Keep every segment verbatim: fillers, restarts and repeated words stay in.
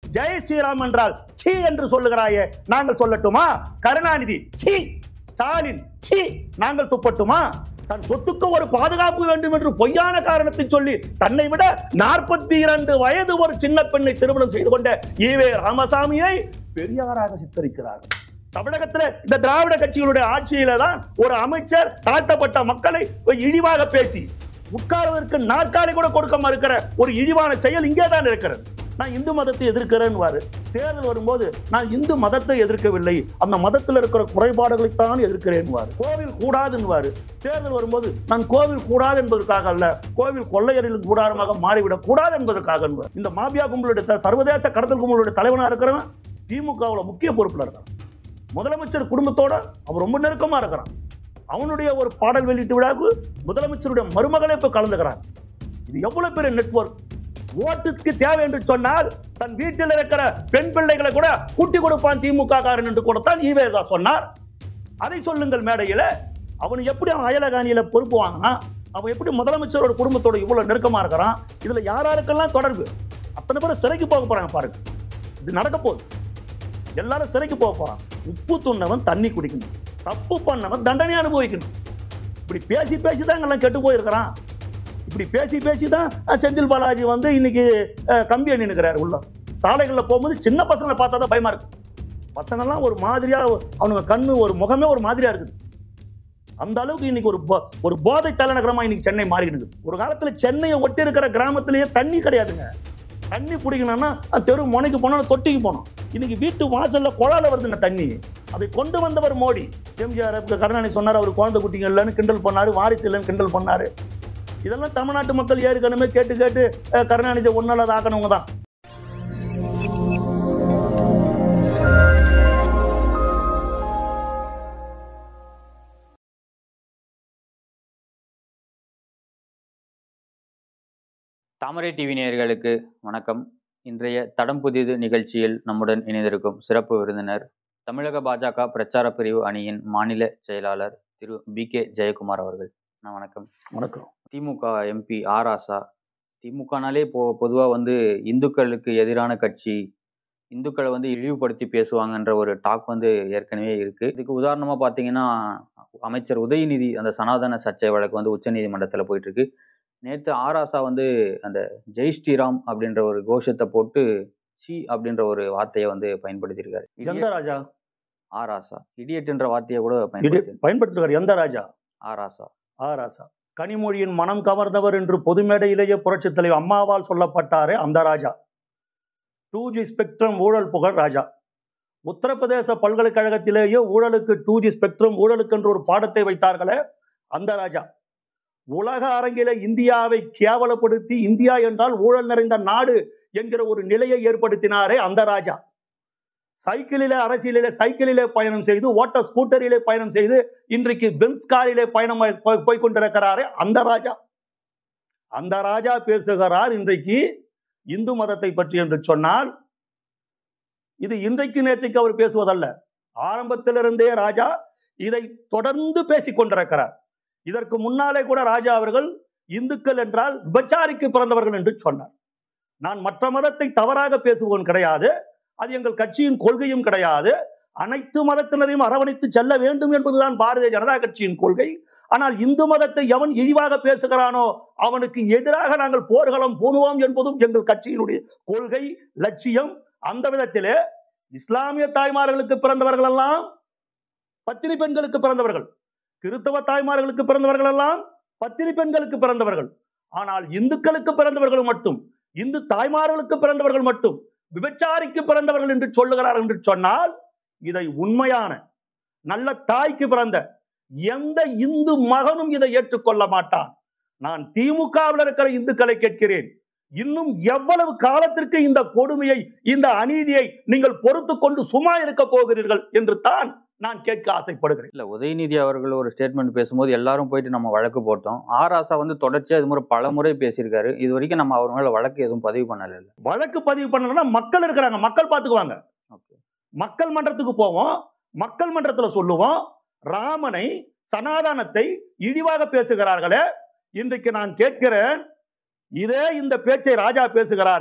ஜெய் ஸ்ரீராம் என்றால் சி என்று சொல்லுகிறாயே, நாங்கள் சொல்லட்டுமா? கருணாநிதி சி, ஸ்டாலின் சி, நாங்கள் துப்பட்டுமா? தன் சொத்துக்கு ஒரு பாதுகாப்பு வேண்டும் என்று பொய்யான காரணத்தை சொல்லி தன்னை விட நாற்பத்தி இரண்டு வயது ஒரு சின்ன பெண்ணை திருமணம் செய்து கொண்ட ஈவே ராமசாமியை பெரியாராக சித்தரிக்கிறார்கள். தமிழகத்தில் இந்த திராவிட கட்சிகளுடைய ஆட்சியில தான் ஒரு அமைச்சர் தாழ்த்தப்பட்ட மக்களை இழிவாக பேசி உட்கார்வதற்கு நாற்காலி கூட கொடுக்க மறுக்கிற ஒரு இழிவான செயல் இங்கே தான் இருக்கிறது. நான் இந்து மதத்தை எதிர்க்கிறேன்னு தேர்தல் வரும்போது நான் இந்து மதத்தை எதிர்க்கவில்லை, அந்த மதத்தில் இருக்கிற குறைபாடுகளைத்தான் எதிர்க்கிறேன். கோவில் கூடாதுன்னு தேர்தல் வரும்போது நான் கோவில் கூடாது என்பதற்காக அல்ல, கோவில் கொள்ளையரில் கூடாரமாக மாறிவிடக் கூடாது என்பதற்காக. இந்த மாபியா கும்பலுடைய சர்வதேச கடத்தல் கும்பலுடைய தலைவனாக இருக்கிறவன் திமுகவில் முக்கிய பொறுப்பில் இருக்கிறான். முதலமைச்சர் குடும்பத்தோட அவர் ரொம்ப நெருக்கமா இருக்கிறான். அவனுடைய ஒரு பாடல் வெளியீட்டு விழாவுக்கு முதலமைச்சருடைய மருமகளே போய் கலந்துக்கிறார். இது எவ்வளவு பெரிய நெட்வொர்க்! ஓட்டுக்கு தேவை என்று சொன்னால் தன் வீட்டில் இருக்கிற பெண் பிள்ளைகளை கூட கூட்டி கொடுப்பான் திமுக காரன் என்று கொடுத்தான் ஈவேசா சொன்னார். அதை சொல்லுங்கள் மேடையில். அவன் எப்படி அவன் அயலகாணியில பொறுப்பு வாங்கினா, அவன் எப்படி முதலமைச்சரோட குடும்பத்தோட இவ்வளவு நெருக்கமா இருக்கிறான்? இதுல யாராருக்கெல்லாம் தொடர்பு? அத்தனை பேரும் சிறைக்கு போக போறாங்க பாருங்க. இது நடக்க போகுது. எல்லாரும் சிறைக்கு போக போறான். உப்பு துண்ணவன் தண்ணி குடிக்கணும், தப்பு பண்ணவன் தண்டனை அனுபவிக்கணும். இப்படி பேசி பேசி தான் எல்லாம் கெட்டு போயிருக்கிறான். இப்படி பேசி பேசி தான் செந்தில் பாலாஜி வந்து இன்னைக்கு கம்பி அணி நிற்கிறார். உள்ள சாலைகளில் போகும்போது சின்ன பசங்களை பார்த்தா தான் பயமா இருக்கு. பசங்கள்லாம் ஒரு மாதிரியா, அவனுங்க கண்ணு ஒரு முகமே ஒரு மாதிரியா இருக்குது. அந்த அளவுக்கு இன்னைக்கு ஒரு ஒரு போதை தலைநகரமா இன்னைக்கு சென்னை மாறிடுது. ஒரு காலத்துல சென்னையை ஒட்டி இருக்கிற கிராமத்திலேயே தண்ணி கிடையாதுங்க. தண்ணி பிடிக்கணும்னா தெரு முனைக்கு போனோம், தொட்டிக்கு போனோம். இன்னைக்கு வீட்டு வாசல்ல குழால வருதுங்க தண்ணி. அதை கொண்டு வந்தவர் மோடி. எம்ஜிஆர் கருணாநிதி சொன்னார் அவர் குழந்தை குட்டிங்க இல்லைன்னு கிண்டல் பண்ணாரு, வாரிசு இல்லைன்னு கிண்டல் பண்ணாரு. இதெல்லாம் தமிழ்நாட்டு மக்கள் ஏற்கனவே கேட்டு கேட்டு கருணாநிதி ஒன்னால ஆக்கணவங்க தான். தாமரை டிவி நேயர்களுக்கு வணக்கம். இன்றைய தடம் புதிது நிகழ்ச்சியில் நம்முடன் இணைந்திருக்கும் சிறப்பு விருந்தினர் தமிழக பாஜக பிரச்சார பிரிவு அணியின் மாநில செயலாளர் திரு பி கே ஜெயக்குமார் அவர்கள். வணக்கம். வணக்கம். திமுக எம்பி ஆர் ஆசா, திமுகனாலே இப்போ பொதுவாக வந்து இந்துக்களுக்கு எதிரான கட்சி, இந்துக்களை வந்து இழிவுபடுத்தி பேசுவாங்கன்ற ஒரு டாக் வந்து ஏற்கனவே இருக்கு. இதுக்கு உதாரணமா பார்த்தீங்கன்னா அமைச்சர் உதயநிதி அந்த சனாதன சர்ச்சை வழக்கு வந்து உச்ச நீதிமன்றத்தில் போயிட்டு இருக்கு. நேற்று ஆர் ஆசா வந்து அந்த ஜெய் ஸ்ரீராம் அப்படின்ற ஒரு கோஷத்தை போட்டு சி அப்படின்ற ஒரு வார்த்தையை வந்து பயன்படுத்தியிருக்காரு. எந்த ராஜா? ஆர் ஆசா. இடியட்ன்ற வார்த்தையை கூட பயன்படுத்திருக்காரு. எந்த ராஜா? ஆர் ஆசா. ஆர் ஆசா கனிமொழியின் மனம் கவர்ந்தவர் என்று பொது மேடையிலேயே புரட்சி தலைவர் அம்மாவால் சொல்லப்பட்டாரே அந்த ராஜா. டூ ஜி ஸ்பெக்ட்ரம் ஊழல் புகழ் ராஜா. உத்தரப்பிரதேச பல்கலைக்கழகத்திலேயே ஊழலுக்கு டூ ஜி ஸ்பெக்ட்ரம் ஊழலுக்கு என்று ஒரு பாடத்தை வைத்தார்களே அந்த ராஜா. உலக அரங்கில இந்தியாவை கேவலப்படுத்தி இந்தியா என்றால் ஊழல் நிறைந்த நாடு என்கிற ஒரு நிலையை ஏற்படுத்தினாரே அந்த ராஜா. சைக்கிளிலே அரசியலிலே சைக்கிளிலே பயணம் செய்து, ஓட்ட ஸ்கூட்டரிலே பயணம் செய்து, இன்றைக்கு பென்ஸ் காரிலே பயணம் போய்கொண்டிருக்கிறாரே அந்த ராஜா. அந்த ராஜா பேசுகிறார் இன்றைக்கு இந்து மதத்தை பற்றி என்று சொன்னால், இது இன்றைக்கு நேற்றைக்கு அவர் பேசுவதல்ல. ஆரம்பத்திலிருந்தே ராஜா இதை தொடர்ந்து பேசிக் கொண்டிருக்கிறார். இதற்கு முன்னாலே கூட ராஜா அவர்கள் இந்துக்கள் என்றால் விபச்சாரிக்கு பிறந்தவர்கள் என்று சொன்னார். நான் மற்ற மதத்தை தவறாக பேசுவவன் கிடையாது, அது எங்கள் கட்சியின் கொள்கையும் கிடையாது. அனைத்து மதத்தினரையும் அரவணைத்து செல்ல வேண்டும் என்பதுதான் பாரதிய ஜனதா கட்சியின் கொள்கை. ஆனால் இந்து மதத்தை எவன் இழிவாக பேசுகிறானோ அவனுக்கு எதிராக நாங்கள் போர்க்களம் பூணுவோம் என்பதும் எங்கள் கட்சியினுடைய கொள்கை, லட்சியம். அந்த விதத்திலே இஸ்லாமிய தாய்மார்களுக்கு பிறந்தவர்கள் எல்லாம் பத்தினி பெண்களுக்கு பிறந்தவர்கள், கிறிஸ்தவ தாய்மார்களுக்கு பிறந்தவர்கள் எல்லாம் பத்தினி பெண்களுக்கு பிறந்தவர்கள். ஆனால் இந்துக்களுக்கு பிறந்தவர்கள் மட்டும், இந்து தாய்மார்களுக்கு பிறந்தவர்கள் மட்டும் விபச்சாரிக்கு பிறந்தவர்கள் என்று சொல்லுகிறார்கள் என்று சொன்னால், இதை உண்மையான நல்ல தாய்க்கு பிறந்த எந்த இந்து மகனும் இதை ஏற்றுக்கொள்ள மாட்டான். நான் திமுகவில் இருக்கிற இந்துக்களை கேட்கிறேன், இன்னும் எவ்வளவு காலத்திற்கு இந்த கொடுமையை, இந்த அநீதியை நீங்கள் பொறுத்து கொண்டு சும்மா இருக்க போகிறீர்கள் என்று தான் நான் கேட்க ஆசைப்படுகிறேன். இல்ல, உதயநிதி அவர்கள் ஒரு ஸ்டேட்மெண்ட் பேசும்போது எல்லாரும் போயிட்டு நம்ம வழக்கு போட்டோம். ஆர் ஆசா வந்து தொடர்ச்சியா இது மாதிரி பல முறை பேசியிருக்காரு. இது வரைக்கும் நம்ம அவர் மேல வழக்கு எதுவும் பதிவு பண்ணல. வழக்கு பதிவு பண்ணலன்னா மக்கள் இருக்கிறாங்க, மக்கள் பார்த்துக்குவாங்க. மக்கள் மன்றத்துக்கு போவோம், மக்கள் மன்றத்தில் சொல்லுவோம். ராமனை, சனாதனத்தை இழிவாக பேசுகிறார்களே, இன்றைக்கு நான் கேட்கிறேன், இதே இந்த பேச்சை ராஜா பேசுகிறாரு.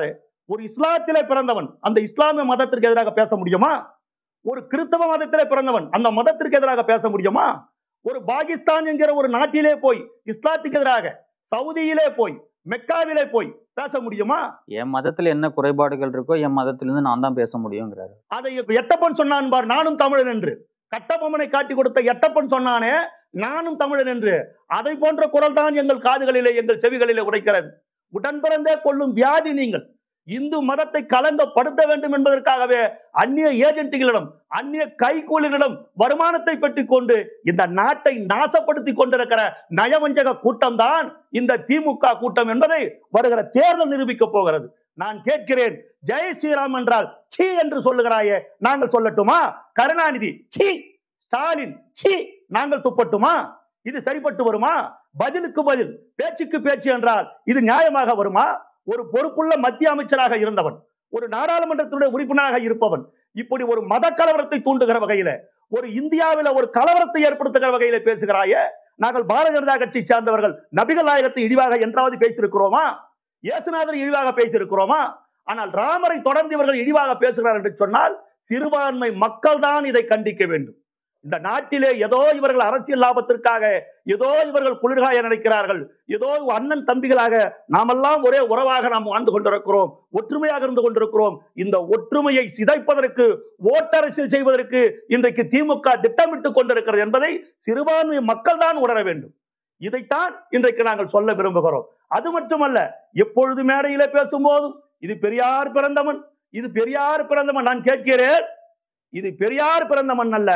ஒரு இஸ்லாத்திலே பிறந்தவன் அந்த இஸ்லாமிய மதத்திற்கு எதிராக பேச முடியுமா? ஒரு கிறிஸ்தவ மதத்திலே பிறந்தவன் அந்த மதத்திற்கு எதிராக பேச முடியுமா? ஒரு பாகிஸ்தான் என்கிற ஒரு நாட்டிலே போய் இஸ்லாத்துக்கு எதிராக சவுதியிலே போய் மெக்காவிலே போய் பேச முடியுமா? என் மதத்துல என்ன குறைபாடுகள் இருக்கோ என் மதத்திலிருந்து நான் தான் பேச முடியுங்கிறாரு. அதை எட்டப்பன் சொன்னான் பார், நானும் தமிழன் என்று. கட்டபொம்மனை காட்டி கொடுத்த எட்டப்பன் சொன்னானே நானும் தமிழன் என்று. அதை போன்ற குரல் தான் எங்கள் காதுகளிலே எங்கள் செவிகளிலே உடைக்கிறது. உடன் பிறந்தே கொள்ளும் வியாதி நீங்கள். இந்து மதத்தை கலங்கப்படுத்த வேண்டும் என்பதற்காகவே அந்நிய ஏஜென்ட்டுகளிடம் அந்நிய கைகூலிகளிடம் வருமானத்தை பெற்றுக் கொண்டு இந்த நாட்டை நாசப்படுத்தி கொண்டிருக்கிற நயவஞ்சக கூட்டம் தான் இந்த திமுக கூட்டம் என்பதை வருகிற தேர்தல் நிரூபிக்க போகிறது. நான் கேட்கிறேன், ஜெய் ஸ்ரீராம் என்றால் சி என்று சொல்லுகிறாயே, நாங்கள் சொல்லட்டுமா? கருணாநிதி சி, ஸ்டாலின் சி, நாங்கள் துப்பட்டுமா? இது சரிப்பட்டு வருமா? பதிலுக்கு பதில், பேச்சுக்கு பேச்சு என்றால் இது நியாயமாக வருமா? ஒரு பொறுப்புள்ள மத்திய அமைச்சராக இருந்தவன், ஒரு நாடாளுமன்றத்துடைய உறுப்பினராக இருப்பவன், இப்படி ஒரு மத கலவரத்தை தூண்டுகிற வகையில, ஒரு இந்தியாவில் ஒரு கலவரத்தை ஏற்படுத்துகிற வகையில பேசுகிறாயே. நாங்கள் பாரதிய ஜனதா கட்சியை சேர்ந்தவர்கள் நபிகள் நாயகத்தை இழிவாக என்றாவது பேசியிருக்கிறோமா? இயேசுநாதரை இழிவாக பேசியிருக்கிறோமா? ஆனால் ராமரை தொடர்ந்து இவர்கள் இழிவாக பேசுகிறார் என்று சொன்னால் சிறுபான்மை மக்கள் தான் இதை கண்டிக்க வேண்டும். இந்த நாட்டிலே ஏதோ இவர்கள் அரசியல் லாபத்திற்காக ஏதோ இவர்கள் குளிர்காய நினைக்கிறார்கள். ஏதோ அண்ணன் தம்பிகளாக நாமெல்லாம் ஒரே உறவாக நாம் வாழ்ந்து கொண்டிருக்கிறோம், ஒற்றுமையாக இருந்து கொண்டிருக்கிறோம். இந்த ஒற்றுமையை சிதைப்பதற்கு, ஓட்டரசியல் செய்வதற்கு இன்றைக்கு திமுக திட்டமிட்டுக் கொண்டிருக்கிறது என்பதை சிறுபான்மை மக்கள் தான் உணர வேண்டும். இதைத்தான் இன்றைக்கு நாங்கள் சொல்ல விரும்புகிறோம். அது மட்டுமல்ல, எப்பொழுது மேடையிலே பேசும்போதும் இது பெரியார் பிறந்தவன், இது பெரியார் பிறந்தவன். நான் கேட்கிறேன், இது பெரியார் பிறந்தவன் அல்ல,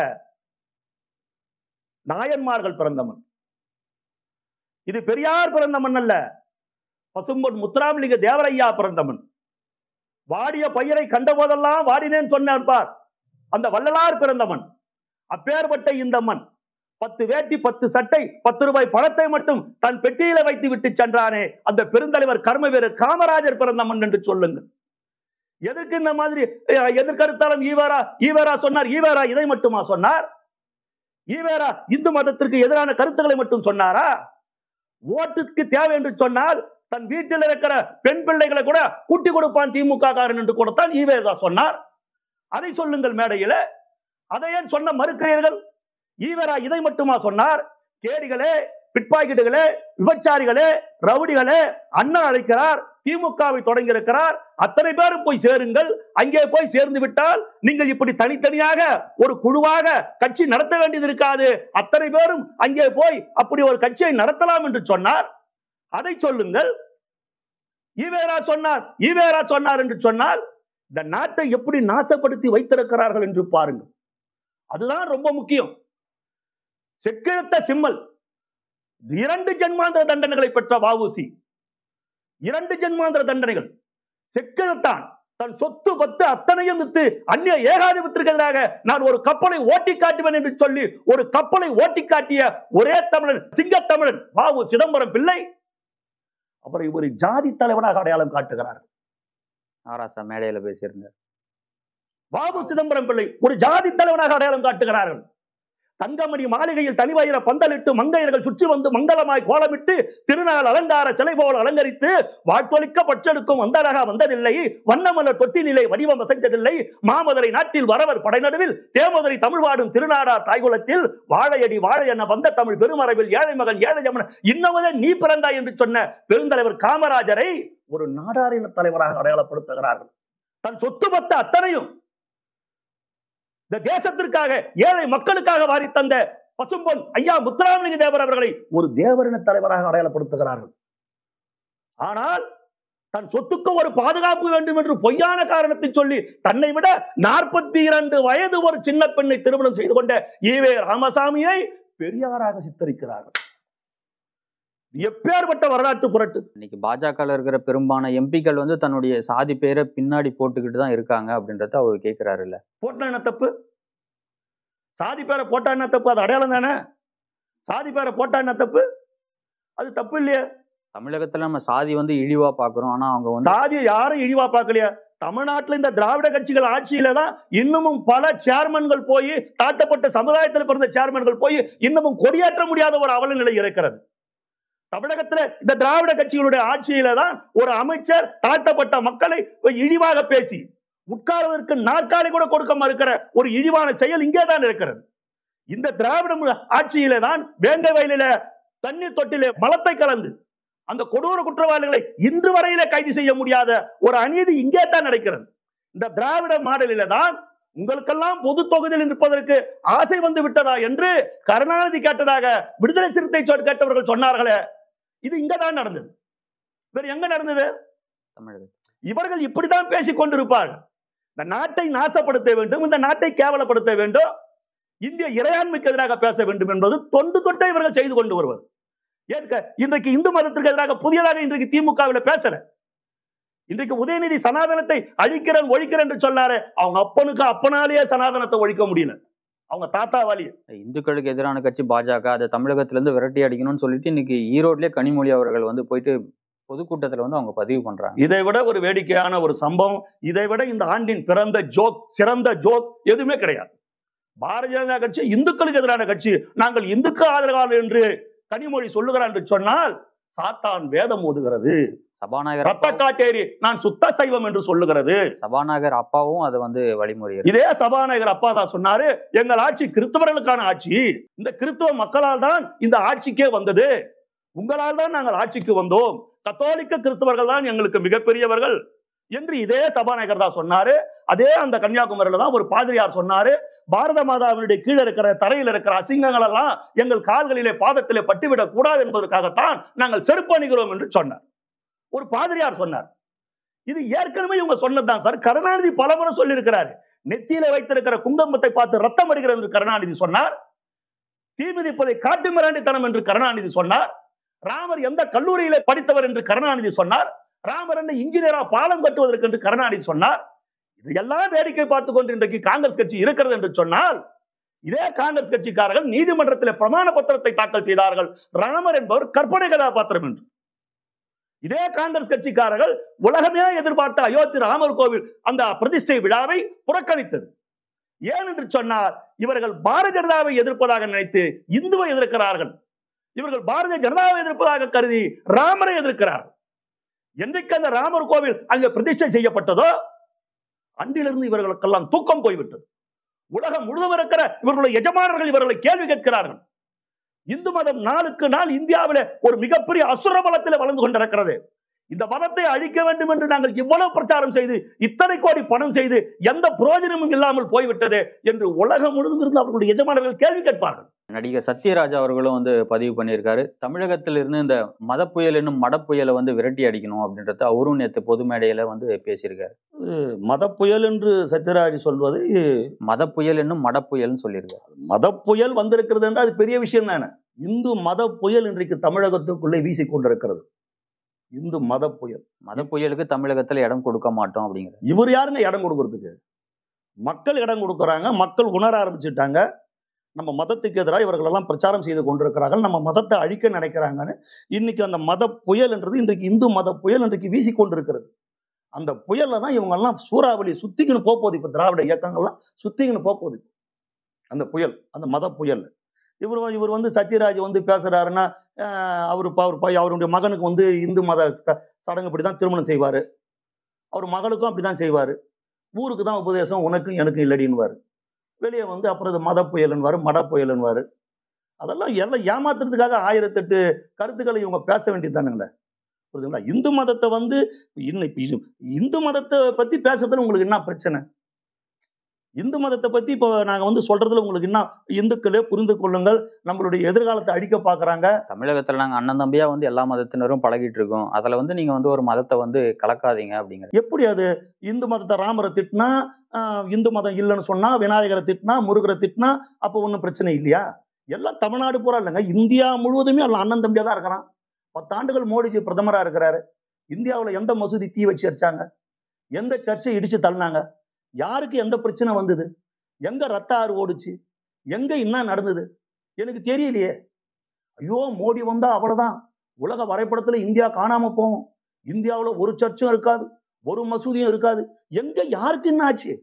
நாயன்மார்கள் பிறந்தவன். இது பெரியார் பிறந்தவன் அல்ல, பசும்பொன் முத்துராமலிங்க தேவரையா பிறந்தவன். வாடிய பயிரை கண்ட போதெல்லாம் வாடினேன் சொன்னார் பார், அந்த வள்ளலார் பிறந்தவன். அப்பேற்பட்ட இந்த மண் பத்து வேட்டி பத்து சட்டை பத்து ரூபாய் பணத்தை மட்டும் தன் பெட்டியில வைத்து விட்டு சென்றானே அந்த பெருந்தலைவர் கர்ம வீரர் காமராஜர் பிறந்த மண் என்று சொல்லுங்கள். எதற்கு இந்த மாதிரி எதிர்கருத்தாலும் ஈவேரா ஈவேரா சொன்னார்? ஈவேரா இதை மட்டுமா சொன்னார்? ஈவேரா இந்து மதத்திற்கு எதிரான கருத்துக்களை மட்டும் சொன்னாரா? ஓட்டுக்கு தேவை என்று சொன்னால் தன் வீட்டில் இருக்கிற பெண் பிள்ளைகளை கூட கூட்டி கொடுப்பான் திமுக காரன் என்று கொடுத்தான் ஈவேரா சொன்னார். அதை சொல்லுங்கள் மேடையில. அதை ஏன் சொன்ன மறுக்கிறீர்கள்? ஈவேரா இதை மட்டுமா சொன்னார்? கேடிகளே, பிட்பாக்கெட்டுகளே, விபச்சாரிகளே, ரவுடிகளே, அண்ணா அழைக்கிறார், திமுகவை தொடங்கி இருக்கிறார், அத்தனை பேரும் போய் சேருங்கள். அங்கே போய் சேர்ந்து விட்டால் நீங்கள் இப்படி தனித்தனியாக ஒரு குழுவாக கட்சி நடத்த வேண்டியது இருக்காது, அத்தனை பேரும் அங்கே போய் அப்படி ஒரு கட்சியை நடத்தலாம் என்று சொன்னார். அதை சொல்லுங்கள். ஈவேரா சொன்னார், ஈவேரா சொன்னார் என்று சொன்னால் இந்த நாட்டை எப்படி நாசப்படுத்தி வைத்திருக்கிறார்கள் என்று பாருங்கள். அதுதான் ரொம்ப முக்கியம். செக்கெழுத்த சிம்மல், இரண்டு ஜென்மாந்திர தண்டனைகளை பெற்ற வஉசி, இரண்டு ஜென்மாந்திர தண்டனைகள். செக்கெழுத்தான் தன் சொத்து பத்து அத்தனையும் வித்து அந்நிய ஏகாதிபத்திற்கு எதிராக நான் ஒரு கப்பலை ஓட்டி காட்டுவேன் என்று சொல்லி ஒரு கப்பலை ஓட்டி காட்டிய ஒரே தமிழன் சிங்கத்தமிழன் வஉ சிதம்பரம் பிள்ளை. அப்புறம் இவர் ஜாதி தலைவனாக அடையாளம் காட்டுகிறார். ஆராசா மேடையில பேசியிருந்தார். வஉ சிதம்பரம் பிள்ளை ஒரு ஜாதி தலைவனாக அடையாளம் காட்டுகிறார்கள். தங்கமணி மாளிகையில் தனிவயிர பந்தலிட்டு மங்கையர்கள் சுற்றி வந்து மங்களமாய் கோலமிட்டு திருநாள் அலங்கார சிலை போல அலங்கரித்து வாழ்த்தொலிக்க பற்றெடுக்கும் வந்தழக வந்ததில்லை, வண்ணமலர் தொட்டினிலை வடிவம் வசைந்ததில்லை, மாமதுரை நாட்டில் வரவர் படைநடுவில் தேமதுரை தமிழ் வாடும் திருநாடார் தாய்குலத்தில் வாழையடி வாழை என வந்த தமிழ் பெருமரபில் ஏழை மகன் ஏழை ஜமன் இன்னமுதே நீ பிறந்தாய் என்று சொன்ன பெருந்தலைவர் காமராஜரை ஒரு நாடாரின தலைவராக அடையாளப்படுத்துகிறார்கள். தன் சொத்து பத்த அத்தனையும் இந்த தேசத்திற்காக ஏழை மக்களுக்காக வாரி தந்த பசும்பொன் ஐயா முத்துராமலிங்க தேவர் அவர்களை ஒரு தேவரின தலைவராக அடையாளப்படுத்துகிறார்கள். ஆனால் தன் சொத்துக்கு ஒரு பாதுகாப்பு வேண்டும் என்று பொய்யான காரணத்தை சொல்லி தன்னை விட நாற்பத்தி இரண்டு வயது ஒரு சின்ன பெண்ணை திருமணம் செய்து கொண்ட ஈவே ராமசாமியை பெரியாராக சித்தரிக்கிறார்கள். எப்பேற்பட்ட வரலாற்று புரட்டு! இன்னைக்கு பாஜக இருக்கிற பெரும்பாலான எம்பிக்கள் வந்து தன்னுடைய சாதி பேரை பின்னாடி போட்டுக்கிட்டு தான் இருக்காங்க அப்படின்றத அவர் கேட்கிறாரு. இல்ல போட்டா என்ன தப்பு? சாதி பேரை போட்டா என்ன தப்பு? அது அடையாளம் தானே. சாதி பேரை போட்டா என்ன தப்பு? அது தப்பு இல்லையா? தமிழகத்துல நம்ம சாதி வந்து இழிவா பாக்குறோம். ஆனா அவங்க வந்து சாதியை யாரும் இழிவா பார்க்கலையா? தமிழ்நாட்டில் இந்த திராவிட கட்சிகள் ஆட்சியில தான் இன்னமும் பல சேர்மன்கள் போய் தாழ்த்தப்பட்ட சமுதாயத்தில் பிறந்த சேர்மன்கள் போய் இன்னமும் கொடியேற்ற முடியாத ஒரு அவல நிலை இருக்கிறது. தமிழகத்துல இந்த திராவிட கட்சிகளுடைய ஆட்சியில தான் ஒரு அமைச்சர் தாழ்த்தப்பட்ட மக்களை இழிவாக பேசி உட்கார்வதற்கு நாற்காலி கூட கொடுக்க மறுக்கிற ஒரு இழிவான செயல் இங்கே தான் இருக்கிறது. இந்த திராவிட ஆட்சியில தான் வேங்கை வயலில தண்ணீர் தொட்டிலே மலத்தை கலந்து அந்த கொடூர குற்றவாளிகளை இன்று வரையில கைது செய்ய முடியாத ஒரு அநீதி இங்கே தான் நடக்கிறது. இந்த திராவிட மாடலில தான் உங்களுக்கெல்லாம் பொது தொகுதியில் இருப்பதற்கு ஆசை வந்து விட்டதா என்று கருணாநிதி கேட்டதாக விடுதலை சிறுத்தை கேட்டவர்கள் சொன்னார்களே, இது இங்கதான் நடந்தது. வேற எங்க நடந்தது? இவர்கள் இப்படித்தான் பேசிக் கொண்டிருப்பார்கள். இந்த நாட்டை நாசப்படுத்த வேண்டும், இந்த நாட்டை கேவலப்படுத்த வேண்டும், இந்திய இறையாண்மைக்கு எதிராக பேச வேண்டும் என்பது தொண்டு தொட்டை இவர்கள் செய்து கொண்டு வருவது. ஏற்க இன்றைக்கு இந்து மதத்திற்கு எதிராக புதியதாக இன்றைக்கு திமுகவில் பேசல. இன்றைக்கு உதயநிதி சனாதனத்தை அழிக்கிறேன் ஒழிக்கிறேன் என்று சொன்னாரு. அவங்க அப்பனுக்கு அப்பனாலேயே சனாதனத்தை ஒழிக்க முடியல, அவங்க தாத்தாவாலேயே. இந்துக்களுக்கு எதிரான கட்சி பாஜக, அதை தமிழகத்திலிருந்து விரட்டி அடிக்கணும்னு சொல்லிட்டு இன்னைக்கு ஈரோட்லயே கனிமொழி அவர்கள் வந்து போயிட்டு பொதுக்கூட்டத்தில் வந்து அவங்க பதிவு பண்றாங்க. இதை விட ஒரு வேடிக்கையான ஒரு சம்பவம், இதை விட இந்த ஆண்டின் பிறந்த ஜோக், சிறந்த ஜோக் எதுவுமே கிடையாது. பாரதிய ஜனதா கட்சி இந்துக்களுக்கு எதிரான கட்சி, நாங்கள் இந்துக்கு ஆதரவாளர் என்று கனிமொழி சொல்லுகிறார் என்று சொன்னால் சாத்தான் வேதம் ஓதுகிறது. சபாநாயகர் ரத்த காட்டேரி நான் சுத்த சைவம் என்று சொல்லுகிறது. சபாநாயகர் அப்பாவும் அதை வந்து வழிமுறை. இதே சபாநாயகர் அப்பா தான் சொன்னாரு, எங்கள் ஆட்சி கிறிஸ்தவர்களுக்கான ஆட்சி, இந்த கிறிஸ்தவ மக்களால் தான் இந்த ஆட்சிக்கே வந்தது, உங்களால் தான் நாங்கள் ஆட்சிக்கு வந்தோம், கத்தோலிக்க கிறிஸ்தவர்கள் தான் எங்களுக்கு மிகப்பெரியவர்கள் என்று இதே சபாநாயகர் தான் சொன்னாரு. அதே அந்த கன்னியாகுமரியில தான் ஒரு பாதிரியார் சொன்னாரு, பாரத மாதாவினுடைய கீழே இருக்கிற தரையில் இருக்கிற அசிங்கங்கள் எல்லாம் எங்கள் கால்களிலே பாதத்திலே பட்டுவிடக் கூடாது என்பதற்காகத்தான் நாங்கள் செருப்பு அணிகிறோம் என்று சொன்னார். ஒரு பாதிரியார் சொன்னார். இது ஏற்கனவே இவங்க சொன்னதுதான் சார். கருணாநிதி பலமுறை சொல்லி இருக்கிறாரு. நெத்தியில வைத்திருக்கிற குங்குமத்தை பார்த்து ரத்தம் வருகிறது என்று கருணாநிதி சொன்னார். தீ மிதிப்பதை காட்டு மிராண்டித்தனம் என்று கருணாநிதி சொன்னார். ராமர் எந்த கல்லூரியிலே படித்தவர் என்று கருணாநிதி சொன்னார். ராமர் என்ன இன்ஜினியரா பாலம் கட்டுவதற்கு என்று கருணாநிதி சொன்னார். இதையெல்லாம் வேடிக்கை பார்த்துக் கொண்டு இன்றைக்கு காங்கிரஸ் கட்சி இருக்கிறது என்று சொன்னால், இதே காங்கிரஸ் கட்சிக்காரர்கள் நீதிமன்றத்தில் பிரமாண பத்திரத்தை தாக்கல் செய்தார்கள், ராமர் என்பவர் கற்பனை கதாபாத்திரம் என்று. இதே காங்கிரஸ் கட்சிக்காரர்கள் உலகமே எதிர்பார்த்த அயோத்தி ராமர் கோவில் அந்த பிரதிஷ்டை விழாவை புறக்கணித்தது. ஏன் என்று சொன்னால், இவர்கள் பாரதிய ஜனதாவை எதிர்ப்பதாக நினைத்து இந்துவை எதிர்க்கிறார்கள். இவர்கள் பாரதிய ஜனதாவை எதிர்ப்பதாக கருதி ராமரை எதிர்க்கிறார்கள். என்றைக்கு அந்த ராமர் கோவில் அங்கே பிரதிஷ்டை செய்யப்பட்டதோ அன்றிலிருந்து இவர்களுக்கெல்லாம் தூக்கம் போய்விட்டது. உலகம் முழுவதும் இருக்கிற இவர்களுடைய எஜமானர்கள் இவர்களை கேள்வி கேட்கிறார்கள். இந்து மதம் நாளுக்கு நாள் இந்தியாவில் ஒரு மிகப்பெரிய அசுர பலத்தில் வளர்ந்து கொண்டிருக்கிறது. இந்த மதத்தை அழிக்க வேண்டும் என்று நாங்கள் இவ்வளவு பிரச்சாரம் செய்து இத்தனை கோடி பணம் செய்து எந்த பிரயோஜனமும் இல்லாமல் போய்விட்டது என்று உலகம் முழுவதும் இருந்து அவர்களுடைய எஜமானர்கள் கேள்வி கேட்பார்கள். நடிகர் சத்யராஜ் அவர்களும் வந்து பதிவு பண்ணியிருக்காரு, தமிழகத்தில் இருந்து இந்த மத புயல் என்னும் மட புயலை வந்து விரட்டி அடிக்கணும் அப்படின்றத அவரும் நேற்று பொது மேடையில வந்து பேசியிருக்காரு. மத புயல் என்று சத்யராஜ் சொல்வது மத புயல் என்னும் மட புயல்னு சொல்லியிருக்காரு. மத புயல் வந்திருக்கிறது என்றால் அது பெரிய விஷயம் தானே. இந்து மத புயல் இன்றைக்கு தமிழகத்துக்குள்ளே வீசிக்கொண்டிருக்கிறது. இந்து மத புயல், மத புயலுக்கு தமிழகத்தில் இடம் கொடுக்க மாட்டோம் அப்படிங்கிற இவர் யாருங்க இடம் கொடுக்கறதுக்கு? மக்கள் இடம் கொடுக்கறாங்க, மக்கள் உணர ஆரம்பிச்சுட்டாங்க. நம்ம மதத்துக்கு எதிராக இவர்கள் எல்லாம் பிரச்சாரம் செய்து கொண்டிருக்கிறார்கள், நம்ம மதத்தை அழிக்க நினைக்கிறாங்கன்னு. இன்னைக்கு அந்த மத புயல் என்றது இன்றைக்கு இந்து மத புயல் இன்றைக்கு வீசிக்கொண்டிருக்கிறது. அந்த புயல்ல தான் இவங்க எல்லாம் சூறாவளி சுத்திக்கின்னு போகுது. இப்ப திராவிட இயக்கங்கள்லாம் சுத்திக்கின்னு போகுது அந்த புயல், அந்த மத புயல். இவர் இவர் வந்து சத்யராஜ் வந்து பேசுறாருன்னா, அவர் அவர் அவருடைய மகனுக்கு வந்து இந்து மத சடங்கு இப்படிதான் திருமணம் செய்வாரு, அவர் மகளுக்கும் அப்படிதான் செய்வாரு, ஊருக்கு தான் உபதேசம், உனக்கும் எனக்கும் இல்லடின்னுவாரு. வெளியே வந்து அப்புறம் இது மத புயலுன்னுவாரு, மட புயலுன்னுவாரு. அதெல்லாம் எல்லாம் ஏமாத்துறதுக்காக ஆயிரத்தெட்டு கருத்துக்களை இவங்க பேச வேண்டியதுதானுங்களே, புரியுதுங்களா? இந்து மதத்தை வந்து இன்னைக்கு இந்து மதத்தை பத்தி பேசுறதுல உங்களுக்கு என்ன பிரச்சனை? இந்து மதத்தை பத்தி இப்போ நாங்க வந்து சொல்றதுல உங்களுக்கு என்ன? இந்துக்களே புரிந்து கொள்ளுங்கள், நம்மளுடைய எதிர்காலத்தை அழிக்க பாக்குறாங்க. தமிழகத்துல நாங்க அண்ணன் தம்பியா வந்து எல்லா மதத்தினரும் பழகிட்டு இருக்கோம், அதுல வந்து நீங்க வந்து ஒரு மதத்தை வந்து கலக்காதீங்க அப்படிங்கிற. எப்படி அது? இந்து மதத்தை ராமரை திட்டினா, இந்து மதம் இல்லைன்னு சொன்னா, விநாயகரை திட்டினா, முருகரை திட்டினா அப்போ ஒன்றும் பிரச்சனை இல்லையா? எல்லாம் தமிழ்நாடு பூரா இல்லைங்க, இந்தியா முழுவதுமே எல்லாம் அண்ணன் தம்பியா தான் இருக்கிறான். பத்தாண்டுகள் மோடிஜி பிரதமரா இருக்கிறாரு. இந்தியாவில் எந்த மசூதி தீ வச்சு அடிச்சாங்க? எந்த சர்ச்சை இடிச்சு தள்ளினாங்க? யாருக்கு எந்த பிரச்சனை வந்தது? எங்க ரத்த ஆறு ஓடுச்சு? எங்க என்ன நடந்தது? எனக்கு தெரியலையே. ஐயோ, மோடி வந்தா அவ்வளவுதான், உலக வரைபடத்துல இந்தியா காணாம போகும், இந்தியாவில் ஒரு சர்ச்சும் இருக்காது, ஒரு மசூதியும் இருக்காது. எங்க யாருக்கு என்ன ஆச்சு?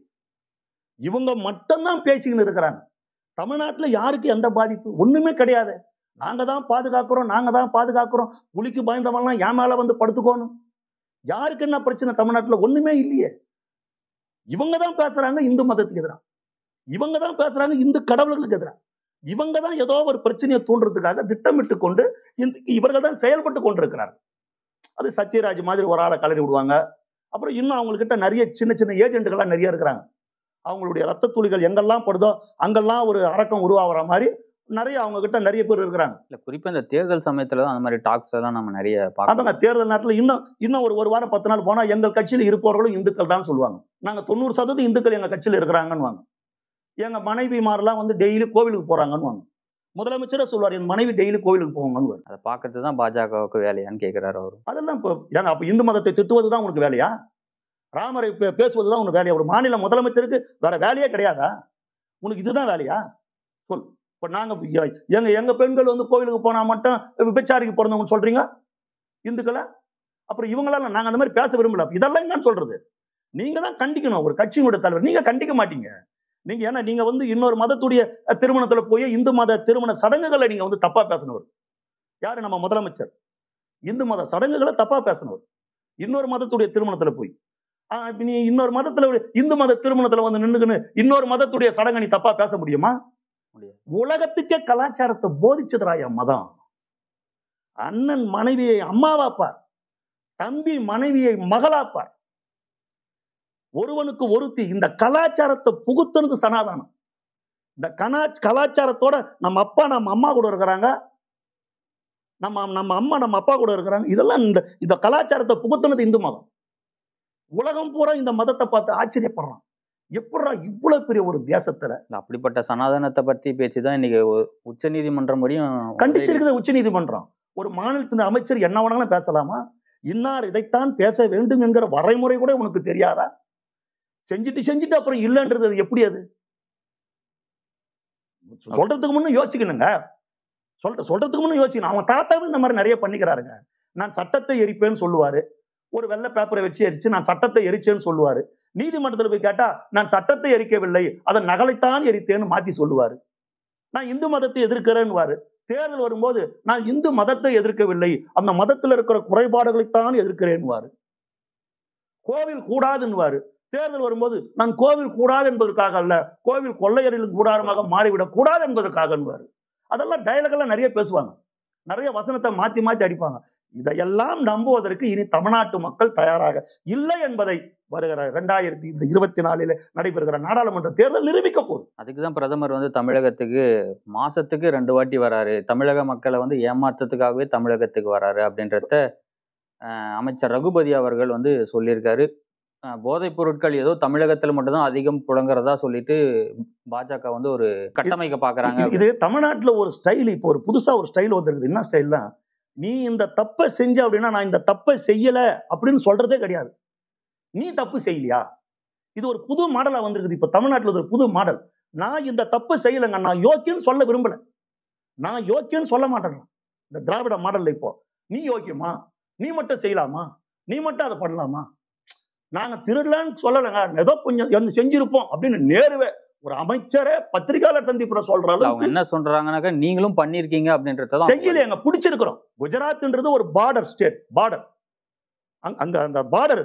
இவங்க மட்டும்தான் பேசிக்கின்னு இருக்கிறாங்க. தமிழ்நாட்டில் யாருக்கு எந்த பாதிப்பு? ஒண்ணுமே கிடையாது. நாங்க தான் பாதுகாக்கிறோம், நாங்க தான் பாதுகாக்கிறோம், புலிக்கு பயந்தவன்லாம் என் மேல வந்து படுத்துக்கோணும். யாருக்கு என்ன பிரச்சனை தமிழ்நாட்டுல? ஒண்ணுமே இல்லையே. இவங்க தான் பேசுறாங்க இந்து மதத்துக்கு எதிராக, இவங்க தான் பேசுறாங்க இந்து கடவுள்களுக்கு எதிராக, இவங்க தான் ஏதோ ஒரு பிரச்சனையை தூண்டுறதுக்காக திட்டமிட்டு கொண்டு இன்றைக்கு இவர்கள் தான் செயல்பட்டு கொண்டிருக்கிறார். அது சத்யராஜ் மாதிரி ஒரு ஆளை கலரி விடுவாங்க. அப்புறம் இன்னும் அவங்ககிட்ட நிறைய சின்ன சின்ன ஏஜென்ட்டுகள்லாம் நிறைய இருக்கிறாங்க. அவங்களுடைய ரத்த துளிகள் எங்கெல்லாம் படுதோ அங்கெல்லாம் ஒரு அரக்கம் உருவாகிற மாதிரி நிறைய அவங்க கிட்ட நிறைய பேர் இருக்கிறாங்க. இல்ல குறிப்பா இந்த தேர்தல் சமயத்துல தான் அந்த மாதிரி டாக்ஸ் எல்லாம் நம்ம நிறைய ஆமாங்க. பார்க்கலாம். தேர்தல் நேரத்துல இன்னும் இன்னும் ஒரு ஒரு வாரம் பத்து நாள் போனா எங்கள் கட்சியில் இருப்பவர்களும் இந்துக்கள் தான் சொல்லுவாங்க. நாங்க தொண்ணூறு சதவீதம் இந்துக்கள் எங்க கட்சியில் இருக்கிறாங்கன்னு. எங்க மனைவிமாரெல்லாம் வந்து டெய்லி கோவிலுக்கு போறாங்கன்னு. முதலமைச்சரே சொல்லுவார், என் மனைவி டெய்லி கோவிலுக்கு போவாங்கன்னு. அதை பார்க்கறது தான் பாஜகவுக்கு வேலையான்னு கேட்கிறாரு அவரு. அதெல்லாம் இப்போ ஏங்க அப்ப இந்து மதத்தை திட்டுவதுதான் உனக்கு வேலையா? ராமரை பே- பேசுவதுதான் உனக்கு வேலையா? ஒரு மாநில முதலமைச்சருக்கு வேற வேலையே கிடையாதா? உனக்கு இதுதான் வேலையா? சொல். இப்ப நாங்க எ- எங்க எங்க பெண்கள் வந்து கோவிலுக்கு போனா மட்டும் விபச்சாரிக்கு பிறந்தவங்க சொல்றீங்க இந்துக்களை. அப்புறம் இவங்களால நாங்க அந்த மாதிரி பேச விரும்பல. அப்ப இதெல்லாம் என்னன்னு சொல்றது? நீங்க தான் கண்டிக்கணும். ஒரு கட்சியினுடைய தலைவர் நீங்க கண்டிக்க மாட்டீங்க. நீங்க ஏன்னா நீங்க வந்து இன்னொரு மதத்துடைய அஹ், திருமணத்துல போய் இந்து மத திருமண சடங்குகளை நீங்க வந்து தப்பா பேசினவர் யாரு? நம்ம முதலமைச்சர். இந்து மத சடங்குகளை தப்பா பேசினவர். இன்னொரு மதத்துடைய திருமணத்துல போய் ஆஹ், இப்ப நீ இன்னொரு மதத்துல இந்து மத திருமணத்துல வந்து நின்னுக்குன்னு இன்னொரு மதத்துடைய சடங்கை நீ தப்பா பேச முடியுமா? முடியாது. உலகத்துக்கே கலாச்சாரத்தை போதிச்சதுராய மதம். அண்ணன் மனைவியை அம்மாவாப்பார், தம்பி மனைவியை மகளாப்பார், ஒருவனுக்கு ஒருத்தி. இந்த கலாச்சாரத்தை புகுத்துனது சனாதனம். இந்த கனா கலாச்சாரத்தோட நம்ம அப்பா நம்ம அம்மா கூட இருக்கிறாங்க, நம்ம நம்ம அம்மா நம்ம அப்பா கூட இருக்கிறாங்க. இதெல்லாம் இந்த இந்த கலாச்சாரத்தை புகுத்துனது இந்து மதம். உலகம் பூரா இந்த மதத்தை பார்த்து ஆச்சரியப்படுறான். எப்படா இவ்வளவு பெரிய ஒரு தேசத்துல இல்ல, அப்படிப்பட்ட சனாதனத்தை பத்தி பேச்சுதான் இன்னைக்கு உச்ச நீதிமன்றம் வரையும் கண்டிச்சிருக்குது உச்ச நீதிமன்றம். ஒரு மாநிலத்தின் அமைச்சர் என்ன வேணாலும் பேசலாமா? இன்னார் இதைத்தான் பேச வேண்டும் என்கிற வரைமுறை கூட உனக்கு தெரியாதா? செஞ்சுட்டு செஞ்சுட்டு அப்புறம் இல்லைன்றது அது எப்படி? அது சொல்றதுக்கு முன்னும் யோசிக்கணுங்க. சொல்ற சொல்றதுக்கு முன்னும் யோசிக்கணும். அவன் தாத்தாவும் இந்த மாதிரி நிறைய பண்ணிக்கிறாருங்க. நான் சட்டத்தை எரிப்பேன்னு சொல்லுவாரு. ஒரு வெள்ளை பேப்பரை வச்சு எரிச்சு நான் சட்டத்தை எரிச்சேன்னு சொல்லுவாரு. நீதிமன்றத்தில் போய் கேட்டா நான் சட்டத்தை எரிக்கவில்லை, அதை நகலைத்தான் எரித்தேன்னு மாத்தி சொல்லுவாரு. நான் இந்து மதத்தை எதிர்க்கிறேன்னு. தேர்தல் வரும்போது நான் இந்து மதத்தை எதிர்க்கவில்லை, அந்த மதத்தில் இருக்கிற குறைபாடுகளைத்தான் எதிர்க்கிறேன். கோவில் கூடாதுன்னு. தேர்தல் வரும்போது நான் கோவில் கூடாது என்பதற்காக அல்ல, கோவில் கொள்ளையரின் கூடாரமாக மாறிவிடக் கூடாது என்பதற்காக. அதெல்லாம் டயலாக் எல்லாம் நிறைய பேசுவாங்க, நிறைய வசனத்தை மாத்தி மாத்தி அடிப்பாங்க. இதையெல்லாம் நம்புவதற்கு இனி தமிழ்நாட்டு மக்கள் தயாராக இல்லை என்பதை வருகிற இரண்டாயிரத்தி இந்த இருபத்தி நாலில் நடைபெறுகிற நாடாளுமன்ற தேர்தல் நிரூபிக்க போகுது. அதுக்குதான் பிரதமர் வந்து தமிழகத்துக்கு மாசத்துக்கு ரெண்டு வாட்டி வராரு, தமிழக மக்களை வந்து ஏமாற்றத்துக்காகவே தமிழகத்துக்கு வராரு அப்படின்றத அஹ், அமைச்சர் ரகுபதி அவர்கள் வந்து சொல்லியிருக்காரு. அஹ், போதைப் பொருட்கள் ஏதோ தமிழகத்துல மட்டும்தான் அதிகம் புழங்குறதா சொல்லிட்டு பாஜக வந்து ஒரு கட்டமைக்க பாக்குறாங்க. இது தமிழ்நாட்டுல ஒரு ஸ்டைல், இப்போ ஒரு புதுசா ஒரு ஸ்டைல் வந்திருக்குது. என்ன ஸ்டைல்னா, நீ இந்த தப்பை செஞ்ச அப்படின்னா நான் இந்த தப்பை செய்யல அப்படின்னு சொல்றதே கிடையாது. நீ தப்பு செய்யலையா? இது ஒரு புது மாடலா வந்திருக்குது இப்ப தமிழ்நாட்டுல. ஒரு புது மாடல். நான் இந்த தப்பு செய்யலைங்க, நான் யோக்கியன்னு சொல்ல விரும்பல, நான் யோக்கியன்னு சொல்ல மாட்டேன். இந்த திராவிட மாடல்ல இப்போ நீ யோக்கியமா, நீ மட்டும் செய்யலாமா, நீ மட்டும் அதை பண்ணலாமா, நாங்க திருடலன்னு சொல்லலைங்க, ஏதோ கொஞ்சம் செஞ்சிருப்போம் அப்படின்னு நேருவே ஒரு அமைச்சரே பத்திரிகையாளர் சந்திப்புல சொல்றாங்க. அவங்க என்ன சொல்றாங்கன்னாக்கா நீங்களும் பண்ணிருக்கீங்க அப்படின்றத செய்யலைங்க, பிடிச்சிருக்கிறோம். குஜராத்ன்றது ஒரு பார்டர் ஸ்டேட், பார்டர். அங்க அந்த பார்டர்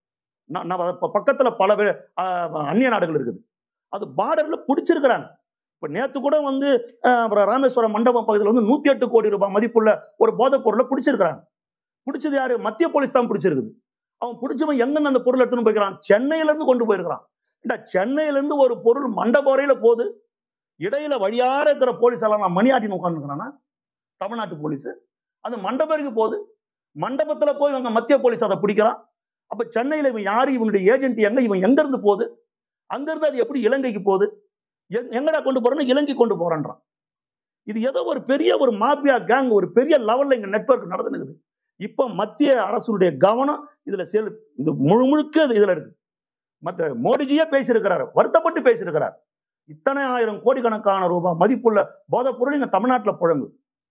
பக்கத்துல பல அந்நிய நாடுகள் இருக்குது. அது பார்டர்ல பிடிச்சிருக்கிறாங்க. இப்ப நேத்து கூட வந்து ராமேஸ்வரம் மண்டபம் பகுதியில் வந்து நூத்தி எட்டு கோடி ரூபாய் மதிப்புள்ள ஒரு போதைப் பொருளை பிடிச்சிருக்கிறாங்க. பிடிச்சது யாரு? மத்திய போலீஸ் தான் பிடிச்சிருக்குது. அவன் பிடிச்சவன் எங்க அந்த பொருள் எடுத்துன்னு போயிருக்கிறான்? சென்னையில இருந்து கொண்டு போயிருக்கிறான். சென்னையில இருந்து ஒரு பொருள் மண்டப வரையில போகுது, இடையில வழியார இருக்கிற போலீஸ் எல்லாம் நான் மணி ஆட்டின்னு உட்காந்துருக்கிறானா தமிழ்நாட்டு போலீஸ். அது மண்டபருக்கு போகுது, மண்டபத்துல போய் இவங்க மத்திய போலீஸ் அதை பிடிக்கிறான். அப்ப சென்னையில இவன் யாரு? இவனுடைய ஏஜென்ட் எங்க? இவன் எங்க இருந்து போகுது? அங்க இருந்து அது எப்படி இலங்கைக்கு போகுது? எங்கடா கொண்டு போறேன்னு இலங்கை கொண்டு போறான்றான். இது ஏதோ ஒரு பெரிய ஒரு மாபியா கேங், ஒரு பெரிய லெவல்ல இங்க நெட்வொர்க் நடந்துக்குது. இப்ப மத்திய அரசுடைய கவனம் இதுல செல் இது முழு முழுக்க இதுல இருக்கு. மத்த மோடிஜியே பேசியிருக்கிறார், வருத்தப்பட்டு பேசியிருக்கிறார். இத்தனை ஆயிரம் கோடிக்கணக்கான ரூபாய் மதிப்புள்ள போதைப் பொருள் இங்க தமிழ்நாட்டில் புழங்கு.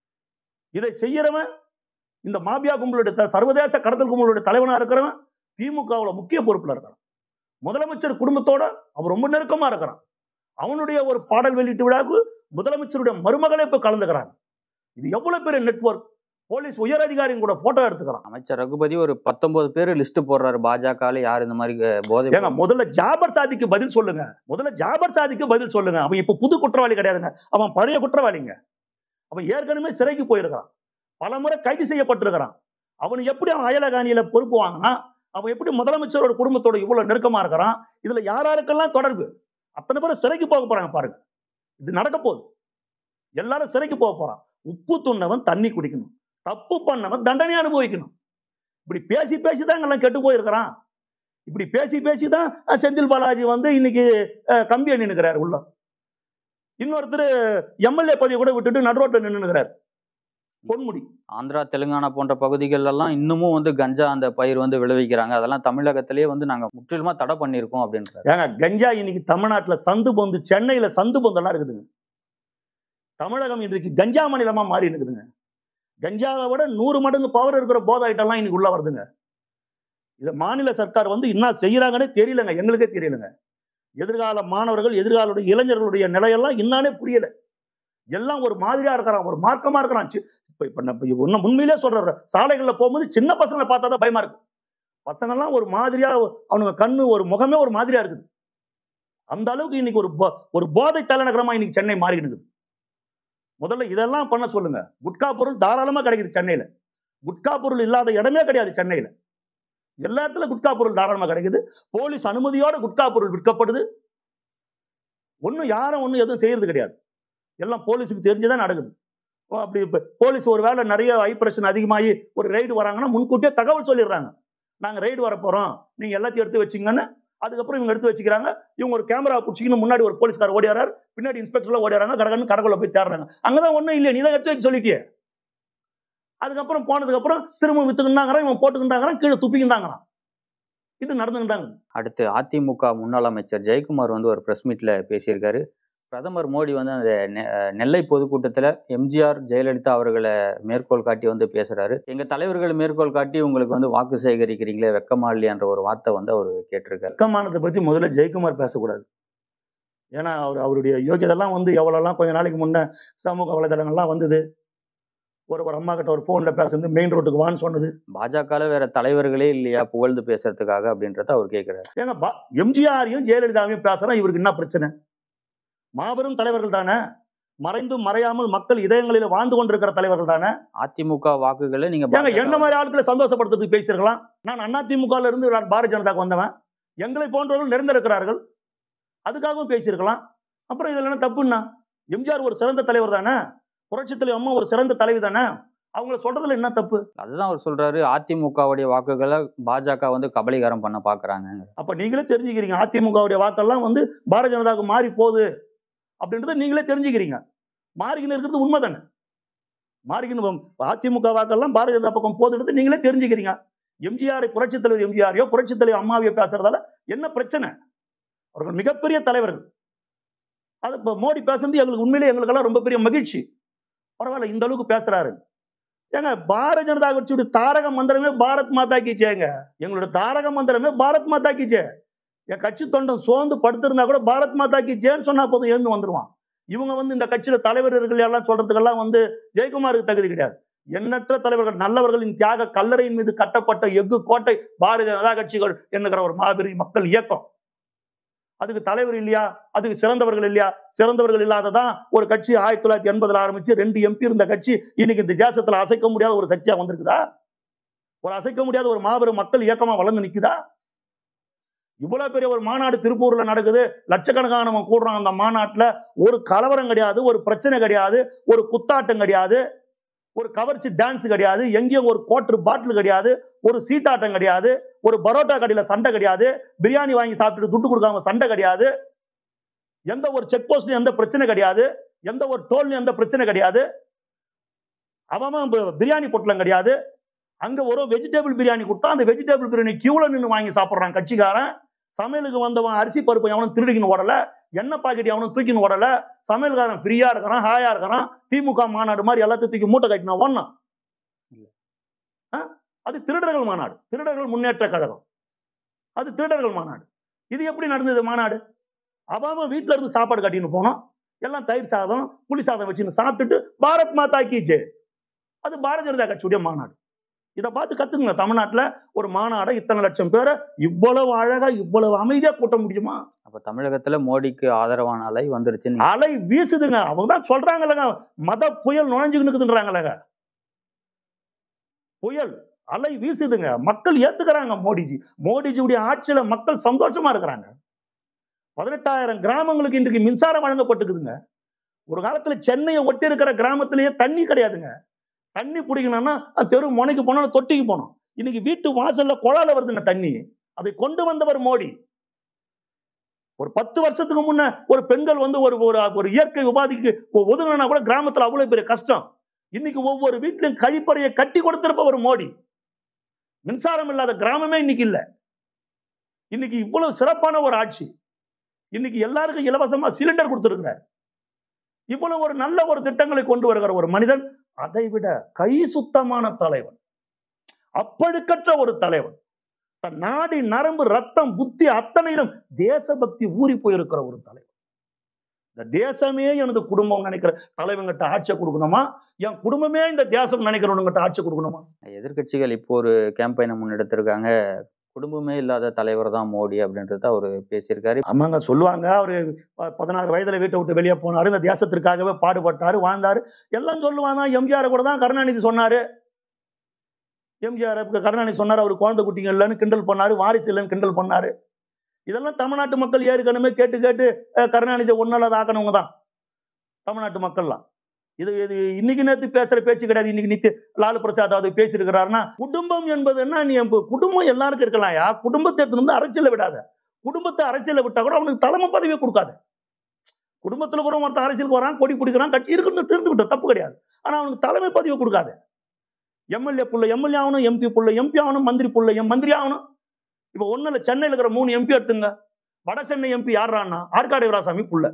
இதை செய்யறவன் இந்த மாபியா கும்பலுடைய சர்வதேச கடத்தல் கும்பலுடைய தலைவனா இருக்கிறவன் திமுகவுல முக்கிய பொறுப்புல இருக்கிறான். முதலமைச்சர் குடும்பத்தோட அவர் ரொம்ப நெருக்கமா இருக்கிறான். அவனுடைய ஒரு பாடல் வெளியீட்டு விழாவுக்கு முதலமைச்சருடைய மருமகளே இப்ப கலந்துக்கிறாங்க. இது எவ்வளவு பெரிய நெட்வொர்க். போலீஸ் உயர் அதிகாரியும் கூட போட்டோ எடுத்துக்கிறான். அமைச்சர் ரகுபதி ஒரு பத்தொன்பது பேர் லிஸ்ட் போடுறாரு பாஜக யார் இந்த மாதிரி போதை. ஏங்க முதல்ல ஜாபர் சாதிக்கு பதில் சொல்லுங்க. முதல்ல ஜாபர் சாதிக்கு பதில் சொல்லுங்க. அவன் இப்ப புது குற்றவாளி கிடையாதுங்க, அவன் பழைய குற்றவாளிங்க. அவன் ஏற்கனவே சிறைக்கு போயிருக்கிறான், பல முறை கைது செய்யப்பட்டிருக்கிறான். அவன் எப்படி அவன் அயலகாணியில பொறுப்பு வாங்கினா, அவன் எப்படி முதலமைச்சரோட குடும்பத்தோட இவ்வளவு நெருக்கமா இருக்கிறான், இதுல யாராருக்கெல்லாம் தொடர்பு, அத்தனை பேரும் சிறைக்கு போக போறாங்க பாருங்க. இது நடக்க போகுது. எல்லாரும் சிறைக்கு போக போறான். உப்பு துண்ணவன் தண்ணி குடிக்கணும், தப்பு பண்ணவன் தண்டனை அனுபவிக்கணும். இப்படி பேசி பேசிதான் எல்லாம் கெட்டு போயிருக்கிறான். இப்படி பேசி பேசிதான் செந்தில் பாலாஜி வந்து இன்னைக்கு கம்பி நின்னுக்கிறார் உள்ள. இன்னொருத்தர் எம்எல்ஏ பதவி கூட விட்டுட்டு நடுரோட்டில் நின்னுக்கிறார் பொன்முடி. ஆந்திரா தெலுங்கானா போன்ற பகுதிகள் எல்லாம் இன்னமும் வந்து கஞ்சா அந்த பயிர் வந்து விளைவிக்கிறாங்க. அதெல்லாம் தமிழகத்திலேயே வந்து நாங்க முற்றிலுமா தடை பண்ணியிருக்கோம் அப்படின்றாங்க. ஏங்க கஞ்சா இன்னைக்கு தமிழ்நாட்டில் சந்து பொந்து, சென்னையில சந்து பொந்தெல்லாம் இருக்குதுங்க. தமிழகம் இன்றைக்கு கஞ்சா மாநிலமா மாறி இருக்குதுங்க. கஞ்சாவை விட நூறு மடங்கு பவர் இருக்கிற போதை ஐட்டம்லாம் இன்னைக்கு உள்ள வருதுங்க. இதை மாநில சர்க்கார் வந்து என்ன செய்யறாங்கன்னே தெரியலங்க, எங்களுக்கே தெரியலங்க. எதிர்கால மாணவர்கள், எதிர்கால இளைஞர்களுடைய நிலையெல்லாம் என்னானே புரியல. எல்லாம் ஒரு மாதிரியா இருக்கிறான், ஒரு மார்க்கமா இருக்கிறான். இப்ப இப்ப நான் உண்மையிலே சொல்ற, சாலைகள்ல போகும்போது சின்ன பசங்களை பார்த்தா தான் பயமா இருக்கு. பசங்கள்லாம் ஒரு மாதிரியா, அவனுங்க கண்ணு ஒரு முகமே ஒரு மாதிரியா இருக்குது. அந்த அளவுக்கு இன்னைக்கு ஒரு ஒரு போதை தலைநகரமா இன்னைக்கு சென்னை மாறிடுது. முதல்ல இதெல்லாம் பண்ண சொல்லுங்க. குட்கா பொருள் தாராளமா கிடைக்குது சென்னையில. குட்கா பொருள் இல்லாத இடமே கிடையாது சென்னையில. எல்லா இடத்துல குட்கா பொருள் தாராளமா கிடைக்குது. போலீஸ் அனுமதியோட குட்கா பொருள் விற்கப்படுது. ஒன்னும் யாரும் ஒன்னும் எதுவும் செய்யறது கிடையாது. எல்லாம் போலீஸுக்கு தெரிஞ்சுதான் நடக்குது. அப்படி போலீஸ் ஒரு வேளை நிறைய வைப்ரேஷன் அதிகமாகி ஒரு ரைடு வராங்கன்னா முன்கூட்டியே தகவல் சொல்லிடுறாங்க, நாங்க ரைடு வர போறோம், நீங்க எல்லாத்தையும் எடுத்து வச்சுங்கன்னு. அதுக்கப்புறம் இவங்க எடுத்து வச்சுக்கிறாங்க. இவங்க ஒரு கேமரா பிடிச்சிக்கின்னு முன்னாடி ஒரு போலீஸ்கார் ஓடியாரார், பின்னாடி இன்ஸ்பெக்டர்லாம் ஓடியாராங்க. கடகன்னு கடக்குள்ள போய் தேடுறாங்க. அங்கதான் ஒன்றும் இல்லையா, நீ தான் எடுத்து வைக்க சொல்லிட்டியே. அதுக்கப்புறம் போனதுக்கு அப்புறம் திரும்ப வித்துக்கிட்டாங்கிறான், இவன் போட்டுக்கிட்டாங்கிறான், கீழே துப்பிக்கிட்டாங்கிறான். இது நடந்துக்கிட்டாங்க. அடுத்து அதிமுக முன்னாள் அமைச்சர் ஜெயக்குமார் வந்து ஒரு பிரஸ் மீட்ல பேசியிருக்காரு. பிரதமர் மோடி வந்து அந்த நெல்லை பொதுக்கூட்டத்தில் எம்ஜிஆர் ஜெயலலிதா அவர்களை மேற்கோள் காட்டி வந்து பேசுறாரு. எங்க தலைவர்களை மேற்கோள் காட்டி உங்களுக்கு வந்து வாக்கு சேகரிக்கிறீங்களே, வெக்கமா இல்லையான்ற ஒரு வார்த்தை வந்து அவர் கேட்டிருக்காரு. வெக்கமானதை பத்தி முதல்ல ஜெயக்குமார் பேசக்கூடாது. ஏன்னா அவர் அவருடைய யோகியதெல்லாம் வந்து எவ்வளோலாம் கொஞ்ச நாளைக்கு முன்ன சமூக வலைதளங்கள்லாம் வந்தது. ஒரு ஒரு அம்மா கிட்ட ஒரு போன்ல பேசுறது, மெயின் ரோட்டுக்கு வான்னு சொன்னது. பாஜக வேற தலைவர்களே இல்லையா புகழ்ந்து பேசுறதுக்காக அப்படின்றத அவர் கேட்கிறாரு. ஏங்க எம்ஜிஆரையும் ஜெயலலிதாவையும் பேசுறா, இவருக்கு என்ன பிரச்சனை? மாபெரும் தலைவர்கள் தானே, மறைந்தும் மறையாமல் மக்கள் இதயங்களில் வாழ்ந்து கொண்டிருக்கிற தலைவர்கள் தானே. அதிமுக வாக்குகளை நீங்க என்ன மாதிரி ஆட்களை சந்தோஷப்படுத்துறதுக்கு பேசியிருக்கலாம். நான் அதிமுக இருந்து பாரதிய ஜனதாக்கு வந்தவன், எங்களை போன்றவர்கள் நிறைந்திருக்கிறார்கள், அதுக்காகவும் பேசியிருக்கலாம். அப்புறம் இதுல என்ன தப்புன்னா, எம்ஜிஆர் ஒரு சிறந்த தலைவர் தானே, புரட்சி தலைவர் அம்மா ஒரு சிறந்த தலைவி தானே, அவங்கள சொல்றதுல என்ன தப்பு? அதுதான் அவர் சொல்றாரு, அதிமுகவுடைய வாக்குகளை பாஜக வந்து கபலீகரம் பண்ண பாக்குறாங்க. அப்ப நீங்களே தெரிஞ்சுக்கிறீங்க, அதிமுகவுடைய வாக்கெல்லாம் வந்து பாரதிய ஜனதாவுக்கு மாறி போகுது அப்படின்றத நீங்களே தெரிஞ்சுக்கிறீங்க. மாறிக்கின்னு இருக்கிறது உண்மை தானே. மாறிக்கின்னு அதிமுக வாக்கெல்லாம் பாரதிய ஜனதா பக்கம் போதுன்றது நீங்களே தெரிஞ்சுக்கிறீங்க. எம்ஜிஆரை புரட்சி தலைவர் எம்ஜிஆரையோ புரட்சி தலைவர் அம்மாவையோ பேசுறதால என்ன பிரச்சனை? அவர்கள் மிகப்பெரிய தலைவர்கள். அது இப்போ மோடி பேசுறது எங்களுக்கு உண்மையிலே எங்களுக்கெல்லாம் ரொம்ப பெரிய மகிழ்ச்சி. பரவாயில்ல, இந்த அளவுக்கு பேசுறாரு. ஏங்க பாரதிய ஜனதா கட்சியோட தாரக மந்திரமே பாரத் மாதா கி ஜெயங்க. எங்களோட தாரக மந்திரமே பாரத் மாதா கி ஜெய். என் கட்சி தொண்டன் சோர்ந்து படுத்திருந்தா கூட பாரத் மாதா கி ஜெயன்னு சொன்னா போதும் எழுந்து வந்துருவான். இவங்க வந்து இந்த கட்சியில தலைவர்கள் எல்லாம் சொல்றதுக்கெல்லாம் வந்து ஜெயக்குமாருக்கு தகுதி கிடையாது. எண்ணற்ற தலைவர்கள், நல்லவர்களின் தியாக கல்லறையின் மீது கட்டப்பட்ட எஃகு கோட்டை பாரதிய ஜனதா கட்சிகள் என்கிற ஒரு மாபெரும் மக்கள் இயக்கம். அதுக்கு தலைவர் இல்லையா, அதுக்கு சிறந்தவர்கள் இல்லையா? சிறந்தவர்கள் இல்லாததான் ஒரு கட்சி ஆயிரத்தி தொள்ளாயிரத்தி எண்பதுல ஆரம்பிச்சு ரெண்டு எம்பி இருந்த கட்சி இன்னைக்கு இந்த தேசத்துல அசைக்க முடியாத ஒரு சக்தியா வந்திருக்குதா? ஒரு அசைக்க முடியாத ஒரு மாபெரும் மக்கள் இயக்கமா வளர்ந்து நிக்குதா? இவ்வளவு பெரிய ஒரு மாநாடு திருப்பூர்ல நடக்குது, லட்சக்கணக்கானவங்க கூடுறான். அந்த மாநாட்டுல ஒரு கலவரம் கிடையாது, ஒரு பிரச்சனை கிடையாது, ஒரு குத்தாட்டம் கிடையாது, ஒரு கவர்ச்சி டான்ஸ் கிடையாது, எங்கேயும் ஒரு கோட்டர் பாட்டில் கிடையாது, ஒரு சீட்டாட்டம் கிடையாது, ஒரு பரோட்டா கடையில சண்டை கிடையாது, பிரியாணி வாங்கி சாப்பிட்டு துட்டு கொடுக்காம சண்டை கிடையாது, எந்த ஒரு செக் போஸ்ட்லயும் எந்த பிரச்சனை கிடையாது, எந்த ஒரு டோல்லையும் எந்த பிரச்சனை கிடையாது, அவன் பிரியாணி பொட்டலம் கிடையாது. அங்க ஒரு வெஜிடபிள் பிரியாணி கொடுத்தா அந்த வெஜிடபிள் பிரியாணி கியூல நின்று வாங்கி சாப்பிட்றான் கட்சிக்காரன். சமையலுக்கு வந்தவன் அரிசி பருப்பு அவனும் திருடிக்கின்னு ஓடல, எண்ணெய் பாக்கெட் அவனும் தூக்கின்னு ஓடல, சமையல்காரன் ஃப்ரீயா இருக்கிறான், ஹாயா இருக்கிறான். திமுக மாநாடு மாதிரி எல்லாத்தையும் தூக்கி மூட்டை கட்டினா ஒன்னா. அது திருடர்கள் மாநாடு, திருடர்கள் முன்னேற்ற கழகம், அது திருடர்கள் மாநாடு. இது எப்படி நடந்தது மாநாடு? அவன் வீட்டுல இருந்து சாப்பாடு கட்டின்னு போனோம், எல்லாம் தயிர் சாதம் புளி சாதம் வச்சுன்னு சாப்பிட்டுட்டு பாரத் மாதா கி ஜெய், அது பாரதிய ஜனதா கட்சியுடைய மாநாடு. இதை பார்த்து கத்துக்குங்க. தமிழ்நாட்டுல ஒரு மாநாடை இத்தனை லட்சம் பேரை இவ்வளவு அழகா இவ்வளவு அமைதியா கூட்ட முடியுமா? அப்ப தமிழகத்துல மோடிக்கு ஆதரவான அலை வந்துருச்சு. அலை வீசுதுங்க. அவங்க தான் சொல்றாங்கல்லங்க, மத புயல் நுழைஞ்சுக்கிட்டுன்றாங்கல்லங்க. புயல் அலை வீசுதுங்க. மக்கள் ஏத்துக்கிறாங்க மோடிஜி. மோடிஜியுடைய ஆட்சியில மக்கள் சந்தோஷமா இருக்கிறாங்க. பதினெட்டாயிரம் கிராமங்களுக்கு இன்றைக்கு மின்சாரம் வழங்கப்பட்டுக்குதுங்க. ஒரு காலத்துல சென்னையை ஒட்டி இருக்கிற கிராமத்திலேயே தண்ணி கிடையாதுங்க. தண்ணி பிடிக்கணும்னா தெரு முனைக்கு போனோம், தொட்டிக்கு போனோம். இன்னைக்கு வீட்டு வாசல்ல குழால வருதுங்க தண்ணி. அதை கொண்டு வந்தவர் மோடி. ஒரு பத்து வருஷத்துக்கு முன்ன ஒரு பெண்கள் வந்து ஒரு ஒரு இயற்கை உபாதிக்கு ஒதுங்கினா கூட கிராமத்துல அவ்வளவு பெரிய கஷ்டம். இன்னைக்கு ஒவ்வொரு வீட்டிலும் கழிப்பறையை கட்டி கொடுத்திருப்பவர் மோடி. மின்சாரம் இல்லாத கிராமமே இன்னைக்கு இல்ல. இன்னைக்கு இவ்வளவு சிறப்பான ஒரு ஆட்சி. இன்னைக்கு எல்லாருக்கும் இலவசமா சிலிண்டர் கொடுத்திருக்கிறார். இவ்வளவு ஒரு நல்ல ஒரு திட்டங்களை கொண்டு வருகிற ஒரு மனிதன், அதை விட கை சுத்தமான தலைவன், அப்பழுக்கற்ற ஒரு தலைவன், தன் நாடி நரம்பு ரத்தம் புத்தி அத்தனையிலும் தேசபக்தி ஊறி போயிருக்கிற ஒரு தலைவன். இந்த தேசமே எனது குடும்பம் நினைக்கிற தலைவங்கிட்ட ஆட்சியை கொடுக்கணுமா, என் குடும்பமே இந்த தேசம் நினைக்கிறவங்கிட்ட ஆட்சி கொடுக்கணுமா? எதிர்கட்சிகள் இப்போ ஒரு கேம்பெயினை முன்னெடுத்திருக்காங்க. குடும்பமே இல்லாத தலைவர் தான் மோடி அப்படின்றத அவரு பேசியிருக்காரு. ஆமாங்க, சொல்லுவாங்க. அவரு பதினாறு வயதுல வீட்டை விட்டு வெளியே போனாரு, இந்த தேசத்திற்காகவே பாடுபட்டாரு, வாழ்ந்தாரு, எல்லாம் சொல்லுவாங்க. எம்ஜிஆர் கூட தான் கருணாநிதி சொன்னாரு. எம்ஜிஆர் கருணாநிதி சொன்னாரு அவரு குழந்தை குட்டிங்க இல்லைன்னு கிண்டல் பண்ணாரு, வாரிசு இல்லைன்னு கிண்டல் பண்ணாரு. இதெல்லாம் தமிழ்நாட்டு மக்கள் ஏற்கனவே கேட்டு கேட்டு கருணாநிதி ஒன்னால ஆக்கணவங்க தான் தமிழ்நாட்டு மக்கள்லாம். இது இது இன்னைக்கு நேற்று பேசுற பேச்சு கிடையாது. இன்னைக்கு நித்தி லாலு பிரசாத் அது பேசியிருக்கிறாருன்னா, குடும்பம் என்பது என்ன, நீ குடும்பம் எல்லாருக்கும் இருக்கலாம்யா, குடும்பத்தை எடுத்து வந்து அரசியல விடாத. குடும்பத்தை அரசியல விட்டா கூட அவனுக்கு தலைமை பதவியை கொடுக்காது. குடும்பத்துல கூட ஒருத்தர் அரசியலுக்கு வரான், கொடி பிடிக்கிறான், கட்சி இருக்கு இருந்துகிட்ட தப்பு கிடையாது. ஆனா அவனுக்கு தலைமை பதவியை கொடுக்காது. எம்எல்ஏ புள்ள எம்எல்ஏ ஆகணும், எம்பி புள்ள எம்பி ஆகணும், மந்திரி புள்ள எம் மந்திரி ஆகணும். இப்ப ஒண்ணு இல்ல, சென்னையில் இருக்கிற மூணு எம்பி எடுத்துங்க. வட சென்னை எம்பி யாரான்னா ஆற்காடு வீராசாமி புள்ள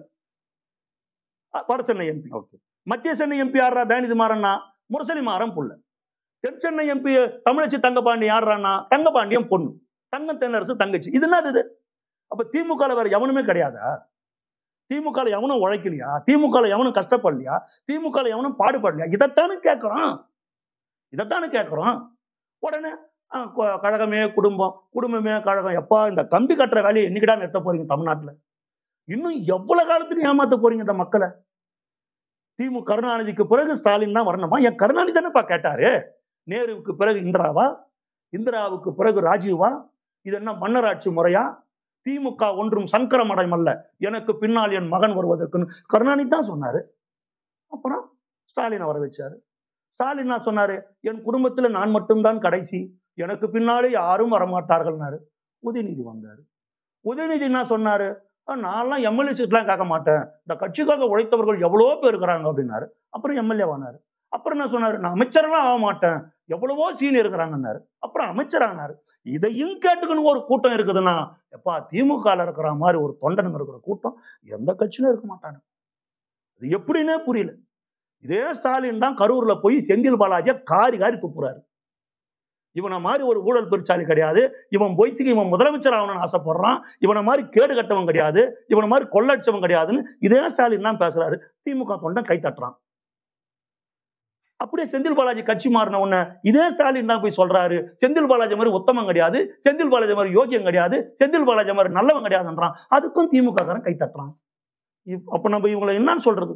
வட சென்னை எம்பி. மத்திய சென்னை எம்பி யாரா தயநிதி மாறன்னா முரசொலி மாறன் புள்ள. தென் சென்னை எம்பி தமிழச்சி தங்கபாண்டி யாரான்னா தங்கபாண்டியம் பொண்ணு, தங்கம் தென்னரசு தங்கச்சி. இது என்னது இது? அப்ப திமுக வேற எவனுமே கிடையாதா? திமுக எவனும் உழைக்கலையா? திமுக எவனும் கஷ்டப்படலையா? திமுக எவனும் பாடுபடலையா? இதைத்தானு கேட்கிறோம், இதைத்தானு கேட்கிறோம். உடனே கழகமே குடும்பம், குடும்பமே கழகம். எப்பா இந்த கம்பி கட்டுற வேலையை என்னைக்கிடா நிறுத்த போறீங்க தமிழ்நாட்டுல? இன்னும் எவ்வளவு காலத்துக்கு ஏமாத்த போறீங்க இந்த மக்களை? திமுக கருணாநிதிக்கு பிறகு ஸ்டாலின் தான் வரணுமா? என் கருணாநிதி தானேப்பா கேட்டாரு. நேருவுக்கு பிறகு இந்திராவா, இந்திராவுக்கு பிறகு ராஜீவா? இது என்ன மன்னராட்சி முறையா? திமுக ஒன்றும் சங்கர மடம் அல்ல, எனக்கு பின்னால் என் மகன் வருவதற்குன்னு கருணாநிதி தான் சொன்னாரு. அப்புறம் ஸ்டாலினை வர வச்சாரு. ஸ்டாலின் நான் சொன்னாரு, என் குடும்பத்துல நான் மட்டும்தான் கடைசி, எனக்கு பின்னாலே யாரும் வரமாட்டார்கள்னாரு. உதயநிதி வந்தாரு. உதயநிதி என்ன சொன்னாரு, நான்லாம் எம்எல்ஏ சீட்லாம் கேட்க மாட்டேன், இந்த கட்சிக்காக உழைத்தவர்கள் எவ்வளவோ பேர் இருக்கிறாங்க அப்படின்னாரு. அப்புறம் எம்எல்ஏ ஆனாரு. அப்புறம் என்ன சொன்னாரு, நான் அமைச்சரெல்லாம் ஆக மாட்டேன், எவ்வளவோ சீனியர் இருக்கிறாங்கன்னாரு. அப்புறம் அமைச்சர் ஆனாரு. இதையும் கேட்டுக்கணும் ஒரு கூட்டம் இருக்குதுன்னா, எப்பா திமுக இருக்கிற மாதிரி ஒரு தொண்டனுங்க இருக்கிற கூட்டம் எந்த கட்சியிலும் இருக்க மாட்டாங்க. இது எப்படின்னே புரியல. இதே ஸ்டாலின் தான் கரூர்ல போய் செந்தில் பாலாஜியை காரி காரி துப்புறாரு. இவனை மாதிரி ஒரு ஊழல் பெருச்சாலி கிடையாது, இவன் பொய்சிக்கு இவன் முதலமைச்சர் ஆகணும்னு ஆசைப்படுறான், இவனை மாதிரி கேடு கட்டவன் கிடையாது, இவனை மாதிரி கொள்ளடிச்சவன் கிடையாதுன்னு இதே ஸ்டாலின் தான் பேசுறாரு. திமுக தொண்டன் கை தட்டுறான். அப்படியே செந்தில் பாலாஜி கட்சி மாறின உடனே இதே ஸ்டாலின் தான் போய் சொல்றாரு, செந்தில் பாலாஜி மாதிரி உத்தமம் கிடையாது, செந்தில் பாலாஜி மாதிரி யோகியம் கிடையாது, செந்தில் பாலாஜி மாதிரி நல்லவன் கிடையாதுன்றான். அதுக்கும் திமுக காரன் கை தட்டுறான். அப்ப நம்ம இவங்களை என்னன்னு சொல்றது?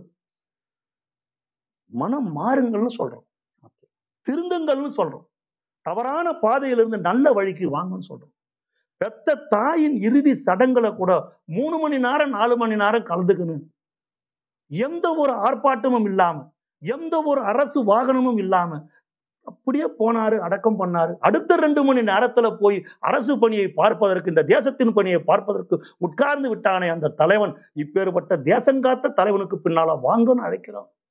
மனம் மாறுங்கள்னு சொல்றோம், திருந்துங்கள்னு சொல்றோம், தவறான பாதையிலிருந்து நல்ல வழிக்கு வாங்கன்னு சொல்றோம். பெத்த தாயின் இறுதி சடங்குல கூட மூணு மணி நேரம் நாலு மணி நேரம் கலந்துக்கணும், எந்த ஒரு ஆர்ப்பாட்டமும் இல்லாம, எந்த ஒரு அரசு வாகனமும் இல்லாம அப்படியே போனாரு, அடக்கம் பண்ணாரு. அடுத்த ரெண்டு மணி நேரத்துல போய் அரசு பணியை பார்ப்பதற்கு, இந்த தேசத்தின் பணியை பார்ப்பதற்கு உட்கார்ந்து விட்டானே அந்த தலைவன், இப்பேற்பட்ட தேசங்காத்த தலைவனுக்கு பின்னால வாங்கன்னு அழைக்கிறோம்.